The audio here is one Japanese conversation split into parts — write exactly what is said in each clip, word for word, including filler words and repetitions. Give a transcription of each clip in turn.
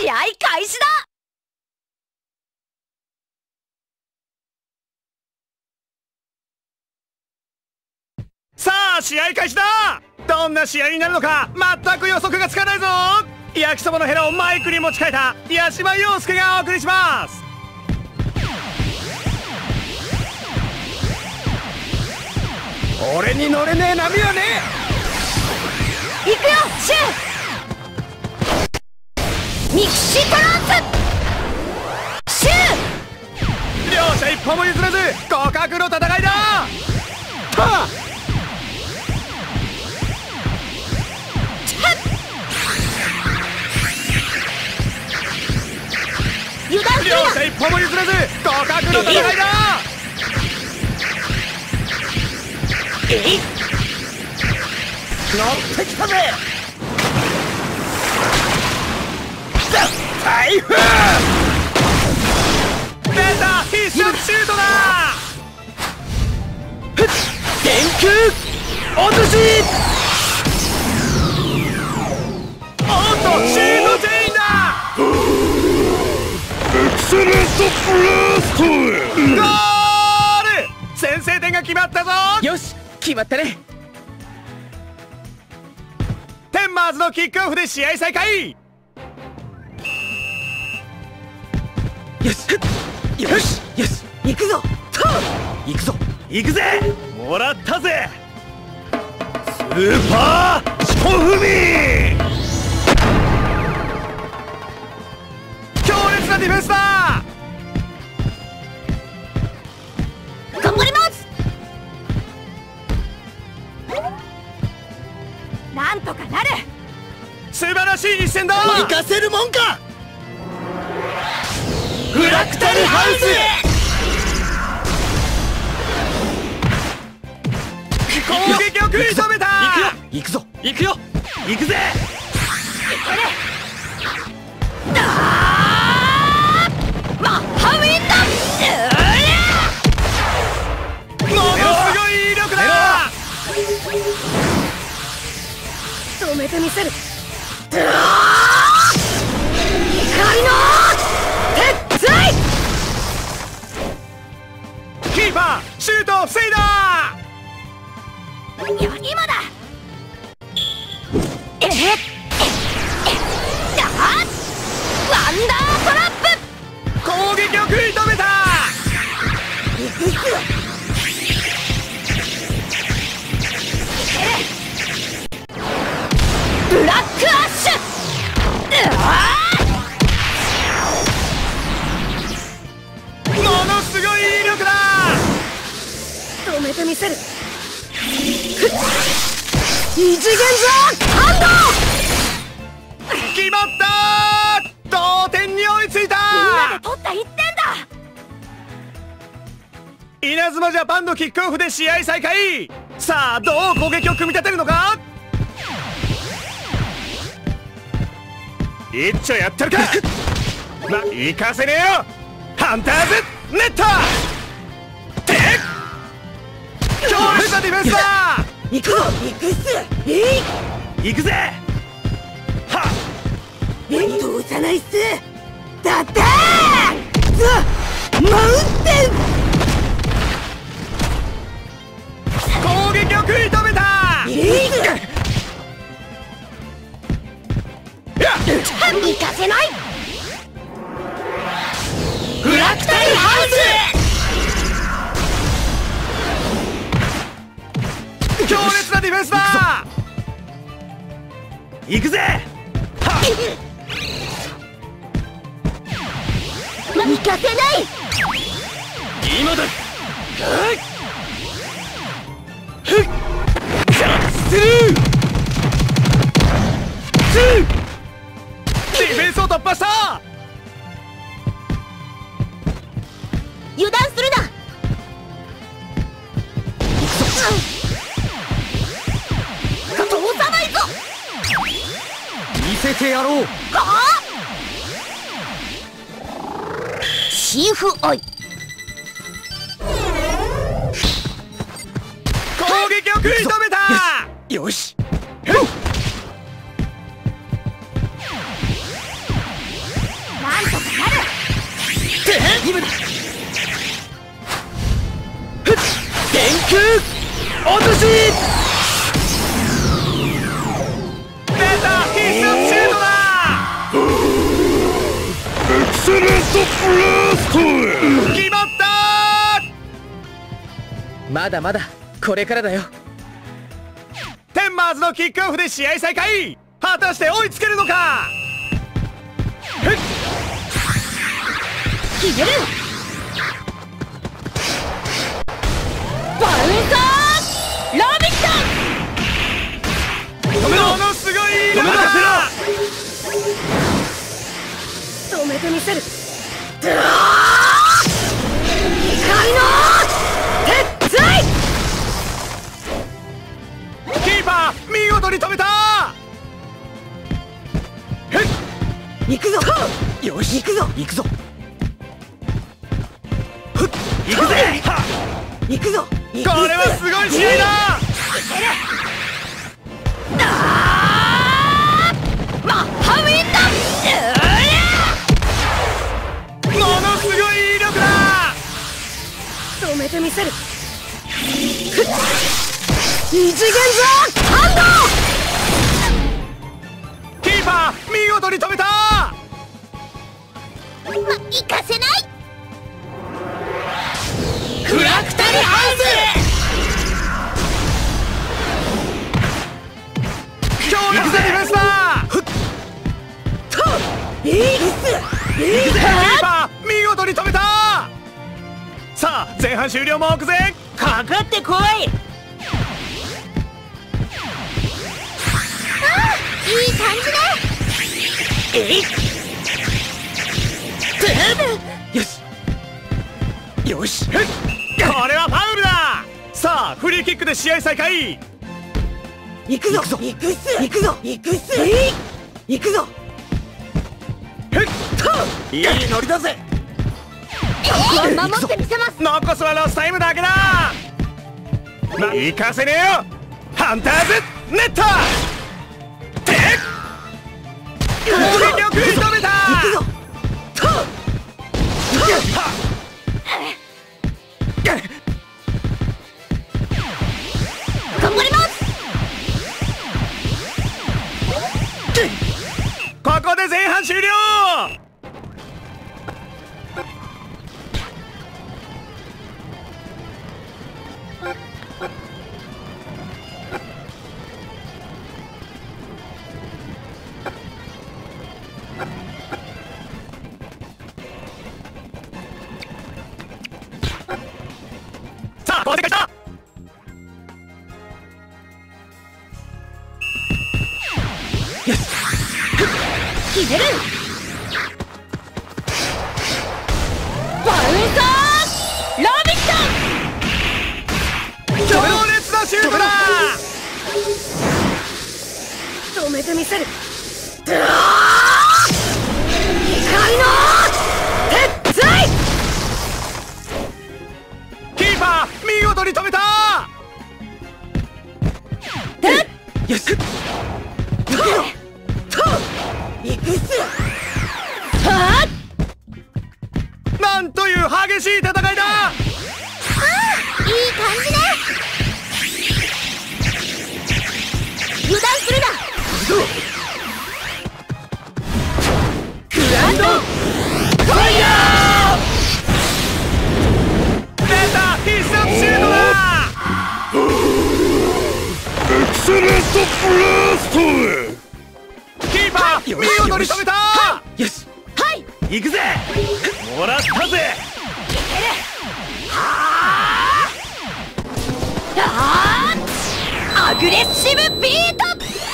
試合開始だ。 さあ試合開始だ。どんな試合になるのか全く予測がつかないぞ。焼きそばのヘラをマイクに持ち替えた八島陽介がお送りします。俺に乗れねえ波はねえ。行くよシュー。ミクシトランスシュー。両者一歩も譲らず互角の戦いだ。はっ油断するな。 両者一歩も譲らず互角の戦いだ。 えい乗ってきたぜ。台風出た。必殺シュートだ。電空落とし。おっとシュートチェインだ。エクセレントブラスト。ゴール。先制点が決まったぞ。 よし決まったね。 テンマーズのキックオフで試合再開。 よしよしよし行くぞ。行くぞ行くぜ。もらったぜ。スーパー四股踏み。強烈なディフェンスだ。 頑張ります。なんとかなる。 素晴らしい一戦だ。 行かせるもんか。 フラクタルハウス。攻撃を食い止めた。 行くぞ行くよ行くぜ。 マッハウィンド。 ものすごい威力だ。 止めてみせる。怒りの鉄槌。 キーパーシュートを防いだ。 いや今だ。えっワンダートラップ。 攻撃を食い止めた。 ブラックアッシュ。 ものすごい威力だ。 止めてみせる。異次元ザハンド。 決まった。同点に追いついた。 みんなで取ったいってんだ。 稲妻ジャパンのキックオフで試合再開。さあどう攻撃を組み立てるのか。一丁やってるか。ま、行かせねえよ。ハンターズネット。て強烈なディフェンスだ。 行くぞ行くっす。えい行くぜ。はっ通さないっす。だってザ・マウンテン。 攻撃を食い止めた。 えい行かせない。 フラクタルハウス。強烈なディフェンスだ。行くぜ。は行かせない。 今だ。ジャッスルー。ディフェンスを突破した。 油断するな。通さないぞ。 見せてやろう。 はあシーフオイ。 攻撃を食い止めた。 よしく落とし出た必殺シュートだ。 エクセレントブラスト。 決まった。 まだまだこれからだよ。 テンマーズのキックオフで試合再開。果たして追いつけるのか。 決める。バウンサーラビット。 ものすごい威力だ。 止めてみせる。ドラー光の鉄槌。 キーパー見事に止めた。 行くぞ。 よし行くぞ。 行くぞ行くぜ。 行くぞ。 これはすごい試合だ。 マッハウィンド。 ものすごい威力だ。 止めてみせる。異次元ザハンド。 キーパー見事に止めた。 ま、行かせない。 クラクタリハウス。強烈なディフェンスだ。 いいですいいです。 キーパー見事に止めた。さあ前半終了目前。 かかってこい。あ、いい感じね。えいっ。 よしよしこれはファウルだ。さあフリーキックで試合再開。 行くぞ。行くっす。行くぞ。行くっす。えい。行くぞ。 いいノリだぜ。 守ってみせます。 残すはロスタイムだけだ。ま、行かせねえよ。ハンターズネット。てっ攻撃を食い止めた。 行くぞ。頑張ります。 ここで前半終了。さあ交代開始だ。 決める。バウンサーラビット。 強烈なシュートだ。 止めてみせる。ドラー光の鉄槌。 キーパー見事に止めた。 よし行くっす。はあ。 なんという激しい戦いだ。 いい感じね。油断するな。 グランドファイヤー。出た必殺シュートだ。 エクセレントブラスト。 キーパー見事に止めた。 よしはい。 行くぜ。もらったぜ。 ああ、アグレッシブビート。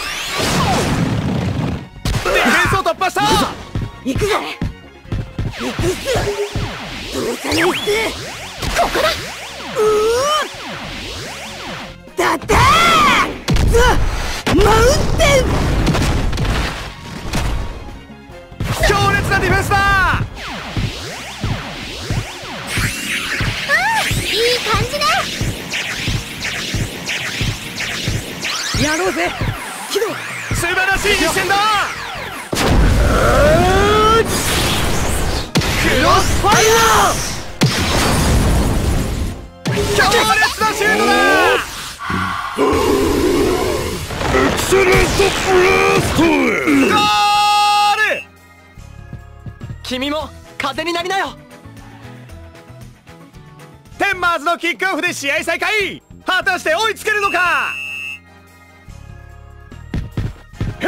ディフェンスを突破した。 行くぞ。行くっす。どうさないっす。ここだ。うーだってーザ・マウンテン。 強烈なディフェンスだ。 いい感じね。 やろうぜキド。 素晴らしい実戦だ。クロスファイヤー。強烈なシュートだ。 セレントブラストへ。 ゴール。 君も風になりなよ。 テンマーズのキックオフで試合再開。果たして追いつけるのか。ふっ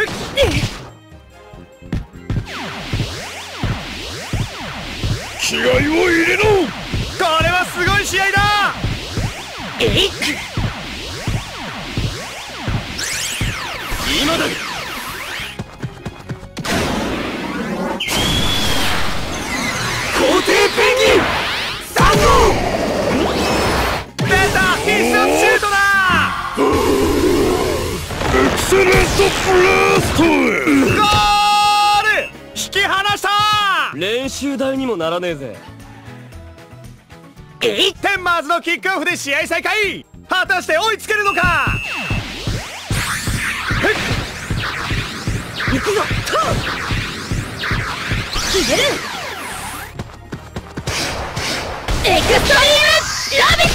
気合を入れろ。 これはすごい試合だ。 えい、今だ。皇帝ペンギンさん号。 出た、必殺シュートだ。 エクセレントブラストへ。 ゴール。引き離した。 練習台にもならねえぜ。 テンマーズのキックオフで試合再開。果たして追いつけるのか。 行くぞ。決める。エクストリームラビッ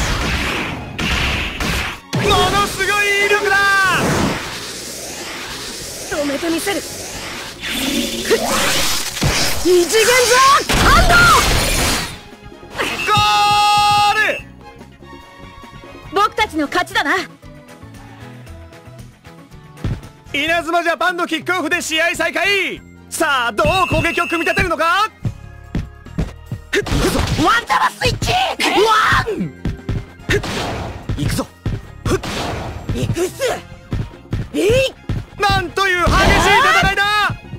ト。 ものすごい威力だ。 止めてみせる。異次元ザハンド。 ゴール。 僕たちの勝ちだな。 稲妻ジャパンのキックオフで試合再開。さあどう攻撃を組み立てるのか。 ワンダラスイッチワン。 行くぞ。 行くっす。えい。 なんという激しい戦いだ。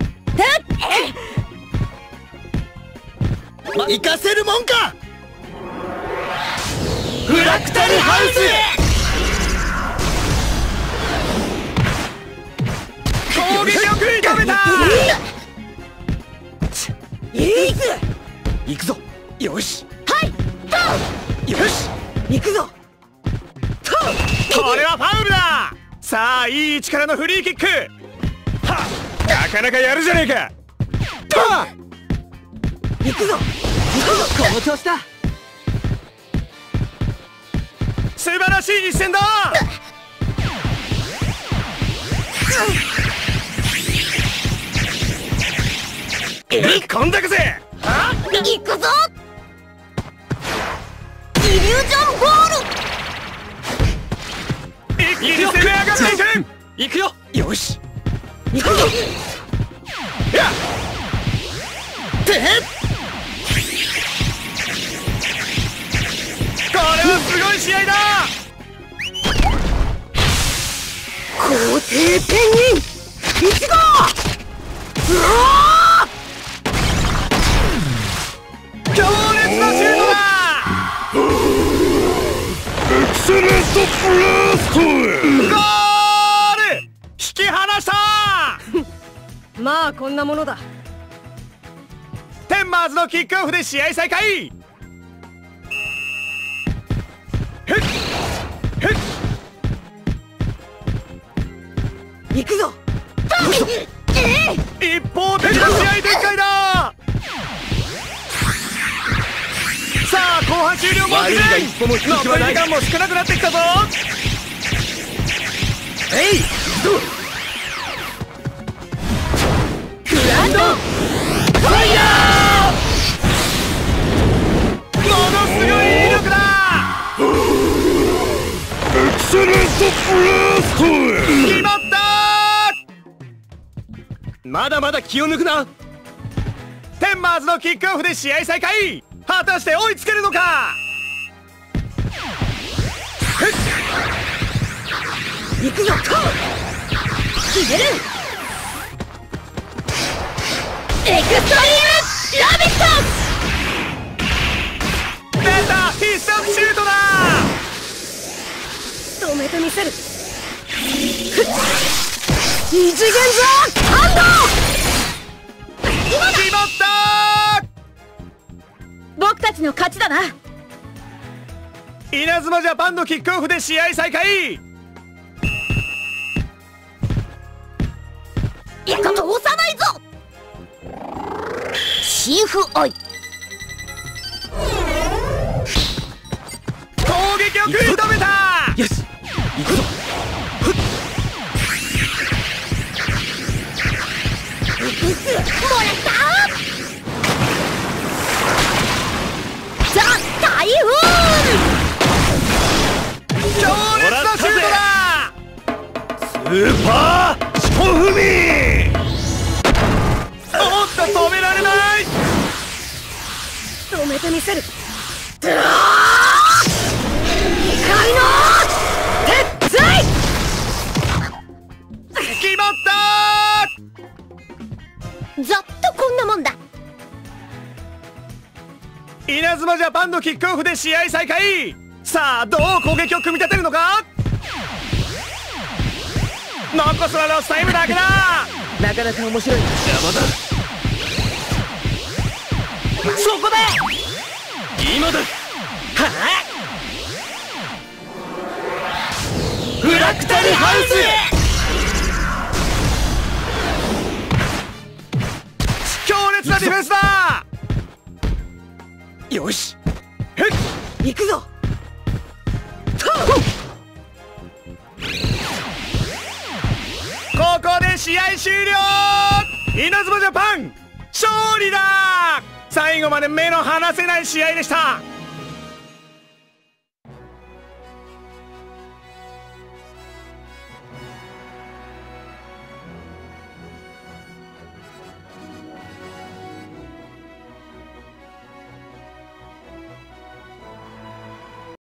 行かせるもんか。フラクタルハウス。 攻撃を食い止めた。 いく。 行くぞ。よし。 はいと。 よし。 行くぞ。と。 これはファウルだ。さあいい位置からのフリーキック。はっ、なかなかやるじゃねえか。はっ、 行くぞ。 この調子だ。 素晴らしい一戦だ。ぶっ込んだくぜ。 行くぞ。イリュージョンボール。 一気に攻め上がっていく。 行くよ。よし。 行くぞ。 やっ、これはすごい試合だ。 皇帝ペンギンいち号。うわ強烈なシュートだ。 エクセレントブラストへ。 ゴール。引き離した。 まあこんなものだ。 テンマーズのキックオフで試合再開。ふっふっ、 行くぞ。 一方的な試合展開だ。さあ後半終了目前。 悪いが一歩も引く気は残りない。 時間も少なくなってきたぞ。 えい。 グランドファイヤー。ものすごい威力だ。 エクセレントブラストへ。 決まった。 まだまだ気を抜くな。 テンマーズのキックオフで試合再開。果たして追いつけるのか。 行くぞ。決める。エクストリームラビッ出た、必殺シュートだ。 ト。止めてみせる。異次元ザハンド。 決まった。 僕たちの勝ちだな。 稲妻ジャパンのキックオフで試合再開。 いや通さないぞ。シンフオイ。 攻撃を食い止めた。 よし。行くぞ。 ーパー四股踏み。 おっと止められない。 止めてみせる。ドラー異界の鉄槌。 決まったざっとこんなもんだ。 稲妻ジャパンのキックオフで試合再開。さあどう攻撃を組み立てるのか。残すはロスタイムだけだ。 なかなか面白い。 邪魔だ。 そこだ。 今だ。 はあ、フラクタルハウス。 強烈なディフェンスだ。 よし、 へっ行くぞ。 ここで試合終了。稲妻ジャパン勝利だ。最後まで目の離せない試合でした。